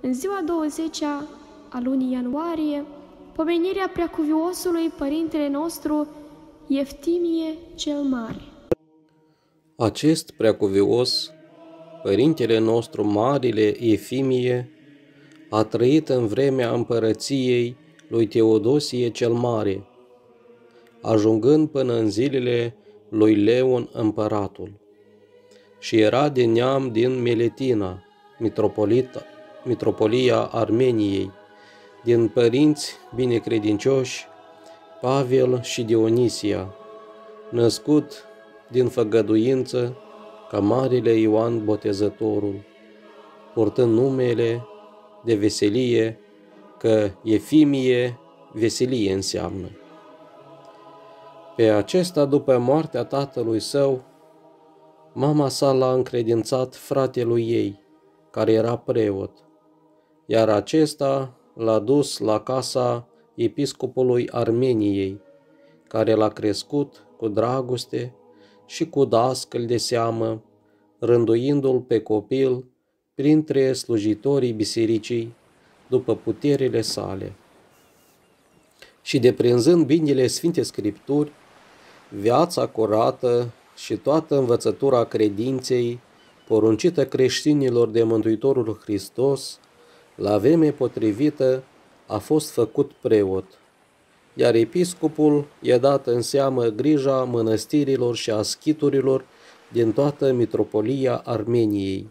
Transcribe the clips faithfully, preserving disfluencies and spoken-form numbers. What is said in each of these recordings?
în ziua douăzecea a lunii ianuarie, pomenirea Preacuviosului Părintele nostru Eftimie cel Mare. Acest preacuvios, Părintele nostru Marile Efimie, a trăit în vremea împărăției lui Teodosie cel Mare, ajungând până în zilele lui Leon împăratul, și era de neam din Meletina, mitropolia Armeniei, din părinți binecredincioși Pavel și Dionisia, născut din făgăduință ca Marele Ioan Botezătorul, purtând numele de veselie, că Efimie veselie înseamnă. Pe acesta, după moartea tatălui său, mama sa l-a încredințat fratelui ei, care era preot, iar acesta l-a dus la casa episcopului Armeniei, care l-a crescut cu dragoste și cu dascăl de seamă, rânduindu-l pe copil printre slujitorii bisericii după puterile sale. Și deprinzând binele Sfinte Scripturi, viața curată și toată învățătura credinței poruncită creștinilor de Mântuitorul Hristos, la vreme potrivită a fost făcut preot, iar episcopul i-a dat în seamă grija mănăstirilor și a schiturilor din toată mitropolia Armeniei.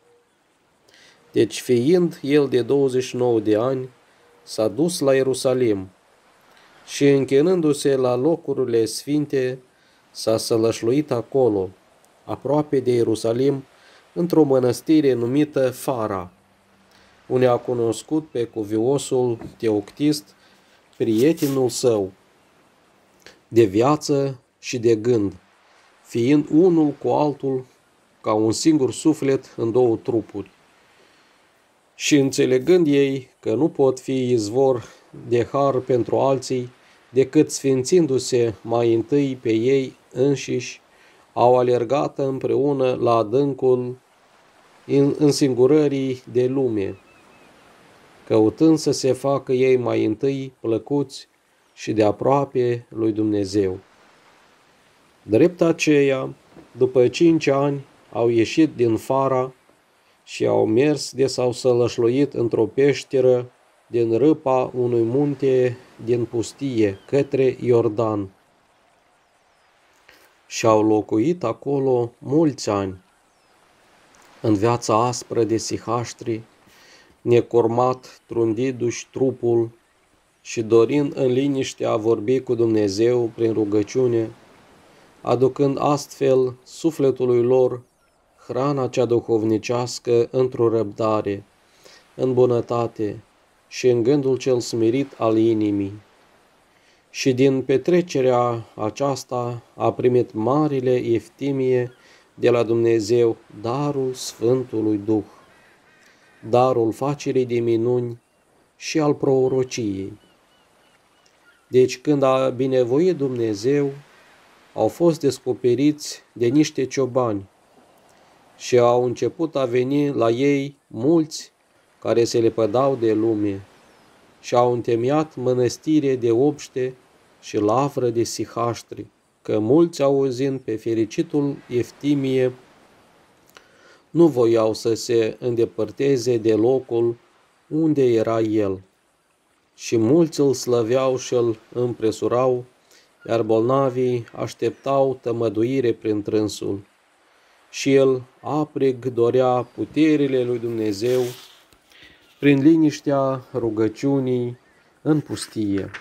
Deci, fiind el de douăzeci și nouă de ani, s-a dus la Ierusalim și, închinându-se la locurile sfinte, s-a sălășluit acolo, aproape de Ierusalim, într-o mănăstire numită Fara, unde a cunoscut pe cuviosul Teoctist, prietenul său, de viață și de gând, fiind unul cu altul ca un singur suflet în două trupuri. Și înțelegând ei că nu pot fi izvor de har pentru alții, decât sfințindu-se mai întâi pe ei înșiși, au alergat împreună la adâncul însingurării de lume, căutând să se facă ei mai întâi plăcuți și de aproape lui Dumnezeu. Drept aceea, după cinci ani, au ieșit din Fara și au mers de s-au sălășluit într-o peșteră din râpa unui munte din pustie către Iordan. Și au locuit acolo mulți ani, în viața aspră de sihaștri, necurmat, trundindu-și trupul și dorind în liniște a vorbi cu Dumnezeu prin rugăciune, aducând astfel sufletului lor hrana cea duhovnicească într-o răbdare, în bunătate și în gândul cel smerit al inimii. Și din petrecerea aceasta a primit Marele Eftimie de la Dumnezeu darul Sfântului Duh, darul facerii de minuni și al prorociei. Deci când a binevoit Dumnezeu, au fost descoperiți de niște ciobani și au început a veni la ei mulți care se lepădau de lume și au întemeiat mănăstire de obște și lavră de sihaștri, că mulți, auzind pe fericitul Eftimie, nu voiau să se îndepărteze de locul unde era el. Și mulți îl slăveau și îl împresurau, iar bolnavii așteptau tămăduire prin trânsul. Și el aprig dorea puterile lui Dumnezeu prin liniștea rugăciunii în pustie.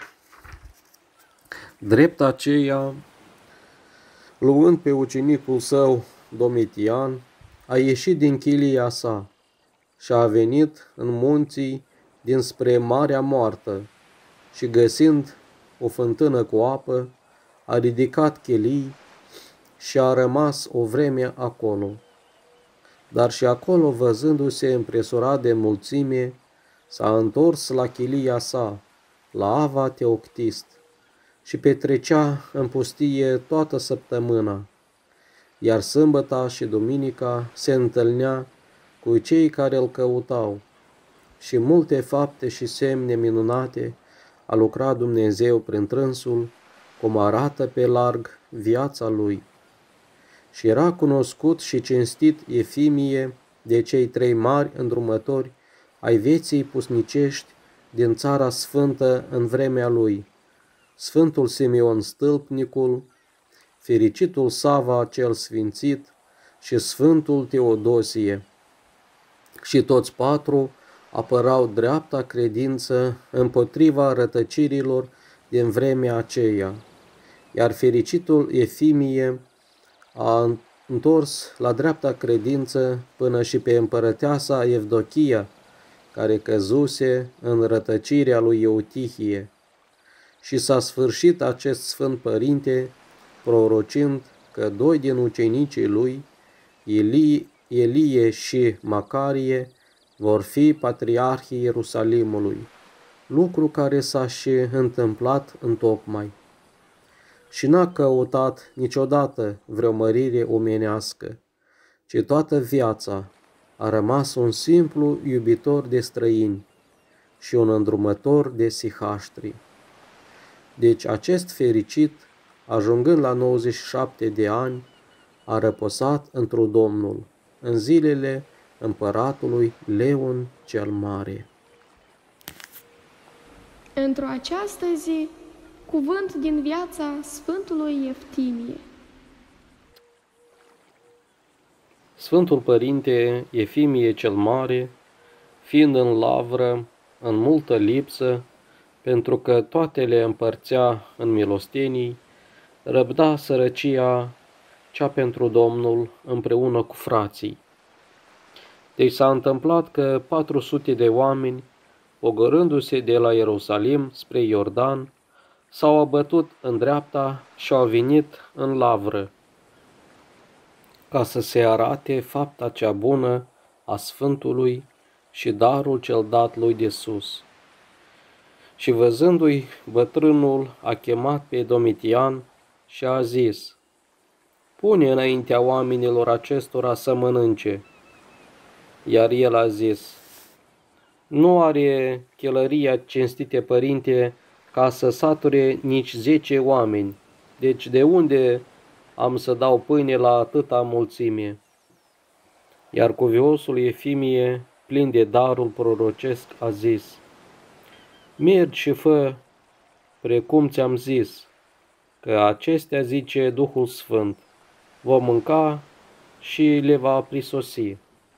Drept aceea, luând pe ucenicul său Domitian, a ieșit din chilia sa și a venit în munții dinspre Marea Moartă și, găsind o fântână cu apă, a ridicat chelii și a rămas o vreme acolo. Dar și acolo, văzându-se împresurat de mulțime, s-a întors la chilia sa, la Ava Teoctist, și petrecea în pustie toată săptămâna, iar sâmbăta și duminica se întâlnea cu cei care îl căutau și multe fapte și semne minunate a lucrat Dumnezeu prin trânsul, cum arată pe larg viața lui. Și era cunoscut și cinstit Efimie de cei trei mari îndrumători ai vieții pusnicești din Țara Sfântă în vremea lui: Sfântul Simeon Stâlpnicul, fericitul Sava cel Sfințit și Sfântul Teodosie. Și toți patru apărau dreapta credință împotriva rătăcirilor din vremea aceea, iar fericitul Efimie a întors la dreapta credință până și pe împărăteasa Evdochia, care căzuse în rătăcirea lui Eutihie. Și s-a sfârșit acest sfânt părinte, prorocind că doi din ucenicii lui, Elie, Elie și Macarie, vor fi patriarhii Ierusalimului, lucru care s-a și întâmplat întocmai. Și n-a căutat niciodată vreo mărire omenească, ci toată viața a rămas un simplu iubitor de străini și un îndrumător de sihaștri. Deci acest fericit, ajungând la nouăzeci și șapte de ani, a răposat întru Domnul în zilele împăratului Leon cel Mare. Într-o această zi, cuvânt din viața Sfântului Eftimie. Sfântul Părinte Efimie cel Mare, fiind în lavră, în multă lipsă, pentru că toate le împărțea în milostenii, răbda sărăcia cea pentru Domnul împreună cu frații. Deci s-a întâmplat că patru sute de oameni, pogorându-se de la Ierusalim spre Iordan, s-au abătut în dreapta și au venit în lavră, ca să se arate fapta cea bună a Sfântului și darul cel dat lui de sus. Și văzându-i, bătrânul a chemat pe Domitian și a zis: pune înaintea oamenilor acestora să mănânce. Iar el a zis: nu are chelăria, cinstite părinte, ca să sature nici zece oameni, deci de unde am să dau pâine la atâta mulțime? Iar cuviosul Efimie, plin de darul prorocesc, a zis: mergi și fă precum ți-am zis, că acestea, zice Duhul Sfânt, vom mânca și le va prisosi.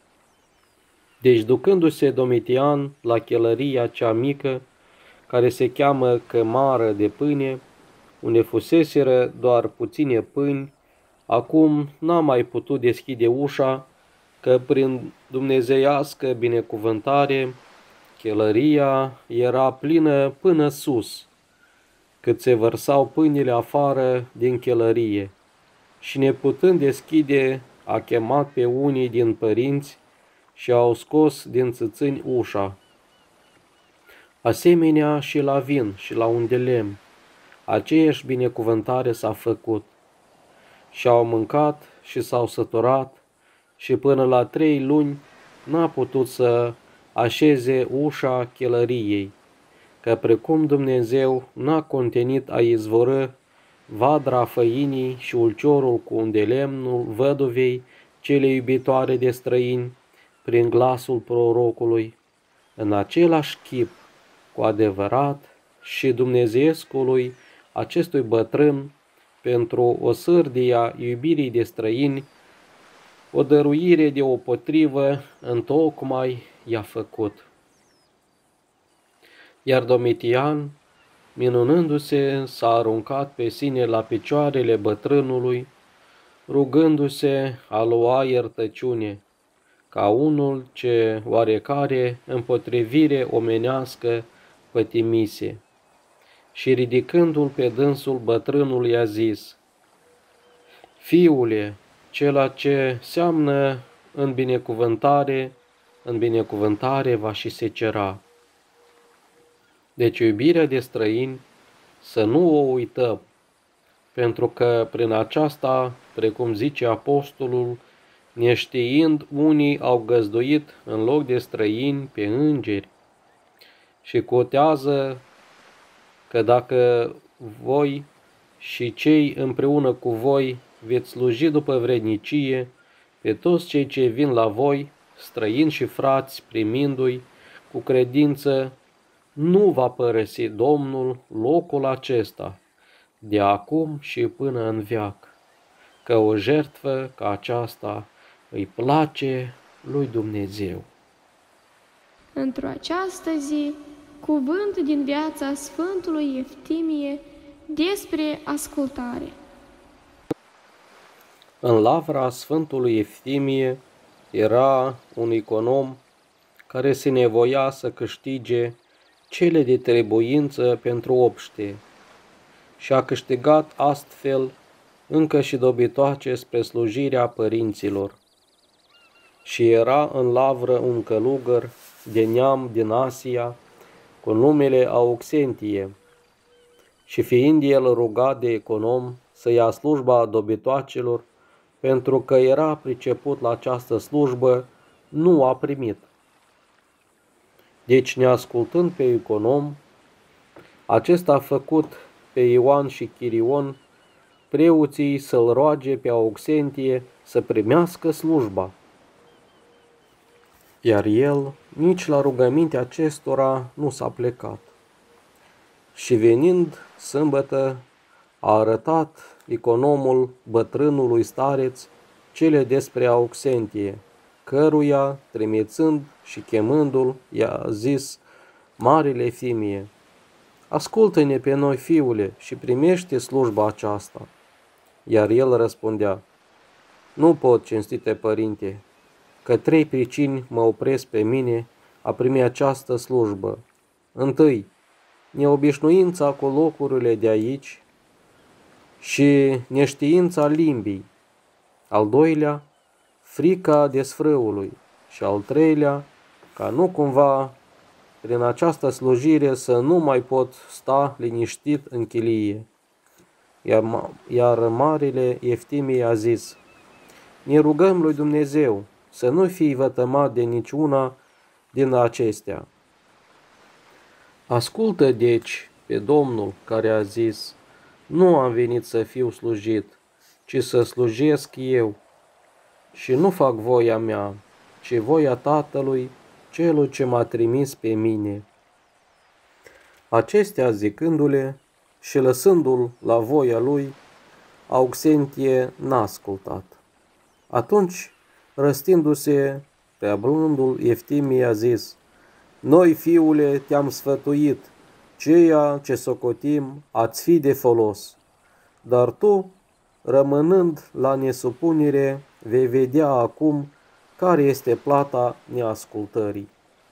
Deci, ducându-se Domitian la chelăria cea mică, care se cheamă Cămară de Pâine, unde fuseseră doar puține pâini, acum n-a mai putut deschide ușa, că prin dumnezeiască binecuvântare chelăria era plină până sus, cât se vărsau pâinile afară din chelărie. Și neputând deschide, a chemat pe unii din părinți și au scos din țâțâni ușa. Asemenea și la vin și la un de lemn, aceeași binecuvântare s-a făcut. Și au mâncat și s-au săturat și până la trei luni n-a putut să așeze ușa chelăriei, că precum Dumnezeu n-a contenit a izvorâ vadra făinii și ulciorul cu un de lemnul văduvei cele iubitoare de străini, prin glasul prorocului, în același chip, cu adevărat, și dumnezeiescului acestui bătrân, pentru o sârdia iubirii de străini, o dăruire de o potrivă întocmai i-a făcut. Iar Domitian, minunându-se, s-a aruncat pe sine la picioarele bătrânului, rugându-se a lua iertăciune, ca unul ce oarecare împotrivire omenească pătimise. Și ridicându-l pe dânsul, bătrânul i-a zis: fiule, cela ce seamnă în binecuvântare, în binecuvântare va și secera. Deci iubirea de străini să nu o uităm, pentru că prin aceasta, precum zice apostolul, neștiind unii au găzduit în loc de străini pe îngeri, și cotează că dacă voi și cei împreună cu voi veți sluji după vrednicie pe toți cei ce vin la voi, străini și frați, primindu-i cu credință, nu va părăsi Domnul locul acesta, de acum și până în veac, că o jertfă ca aceasta îi place lui Dumnezeu. Într-o această zi, cuvânt din viața Sfântului Eftimie despre ascultare. În lavra Sfântului Eftimie era un econom care se nevoia să câștige cele de trebuință pentru obște și a câștigat astfel încă și dobitoace spre slujirea părinților. Și era în lavră un călugăr de neam din Asia, cu numele Auxentie, și fiind el rugat de econom să ia slujba dobitoacelor, pentru că era priceput la această slujbă, nu a primit. Deci, neascultând pe econom, acesta a făcut pe Ioan și Chirion preoții să-l roage pe Auxentie să primească slujba. Iar el nici la rugămintea acestora nu s-a plecat. Și venind sâmbătă, a arătat economul bătrânului stareț cele despre Auxentie, căruia, trimițând și chemându-l, i-a zis: Marele Eftimie, ascultă-ne pe noi, fiule, și primește slujba aceasta. Iar el răspundea: Nu pot, cinstite părinte, că trei pricini mă opresc pe mine a primi această slujbă. Întâi, neobișnuința cu locurile de aici și neștiința limbii. Al doilea, frica desfrâului. Și al treilea, ca nu cumva prin această slujire să nu mai pot sta liniștit în chilie. Iar, iar Marele Eftimie a zis: Ne rugăm lui Dumnezeu să nu fii vătămat de niciuna din acestea. Ascultă deci pe Domnul care a zis: Nu am venit să fiu slujit, ci să slujesc eu. Și nu fac voia mea, ci voia Tatălui, celui ce m-a trimis pe mine. Acestea zicându-le și lăsându-l la voia lui, Auxentie n-a ascultat. Atunci, răstindu-se, preablândul Eftimie a zis: Noi, fiule, te-am sfătuit, ceea ce socotim ați fi de folos, dar tu, rămânând la nesupunere, vei vedea acum care este plata neascultării.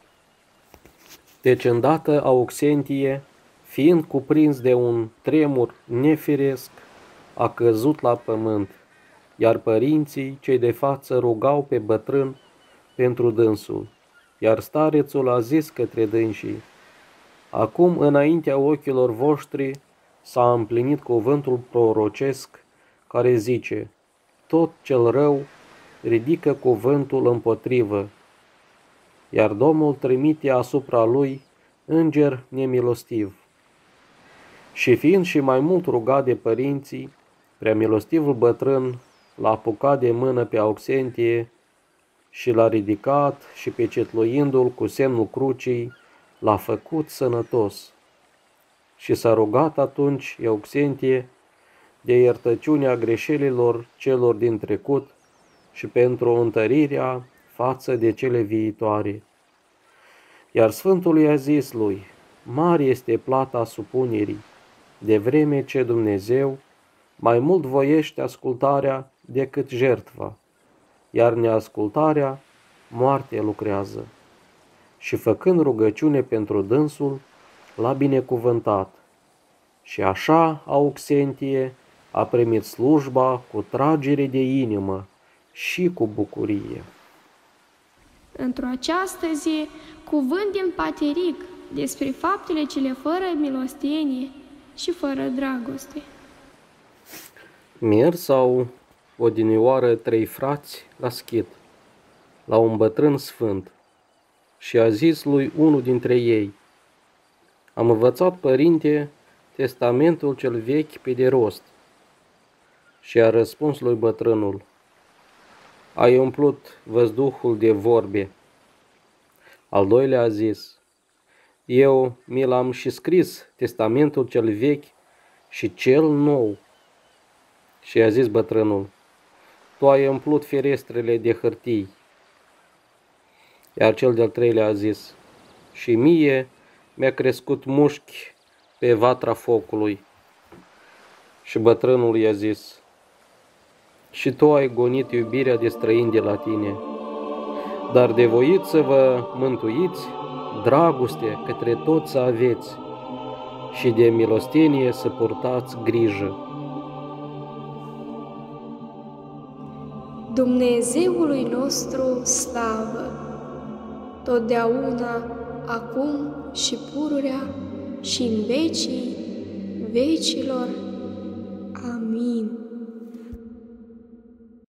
Deci, îndată Auxentie, fiind cuprins de un tremur nefiresc, a căzut la pământ, iar părinții cei de față rugau pe bătrân pentru dânsul, iar starețul a zis către dânsii: Acum, înaintea ochilor voștri, s-a împlinit cuvântul prorocesc care zice: Tot cel rău ridică cuvântul împotrivă, iar Domnul trimite asupra lui înger nemilostiv. Și fiind și mai mult rugat de părinții, preamilostivul bătrân l-a apucat de mână pe Auxentie și l-a ridicat și, pecetluindu-l cu semnul crucii, l-a făcut sănătos. Și s-a rugat atunci Auxentie de iertăciunea greșelilor celor din trecut și pentru întărirea față de cele viitoare. Iar Sfântul i-a zis lui: Mare este plata supunerii, de vreme ce Dumnezeu mai mult voiește ascultarea decât jertfa, iar neascultarea moarte lucrează. Și făcând rugăciune pentru dânsul, l-a binecuvântat. Și așa Auxentie a primit slujba cu tragere de inimă și cu bucurie. Într-o această zi, cuvânt din Pateric despre faptele cele fără milostenie și fără dragoste. Mieri sau odinioară trei frați la Schid, la un bătrân sfânt, și a zis lui unul dintre ei: Am învățat, părinte, testamentul cel vechi pe de rost. Și a răspuns lui bătrânul: ai umplut văzduhul de vorbe. Al doilea a zis: eu mi l-am și scris, testamentul cel vechi și cel nou. Și a zis bătrânul: tu ai umplut ferestrele de hârtii. Iar cel de-al treilea a zis: și mie mi-a crescut mușchi pe vatra focului. Și bătrânul i-a zis: și tu ai gonit iubirea de străini de la tine, dar de voit să vă mântuiți, dragoste către toți să aveți și de milostenie să purtați grijă. Dumnezeului nostru slavă, totdeauna, acum și pururea și în vecii vecilor. Amin.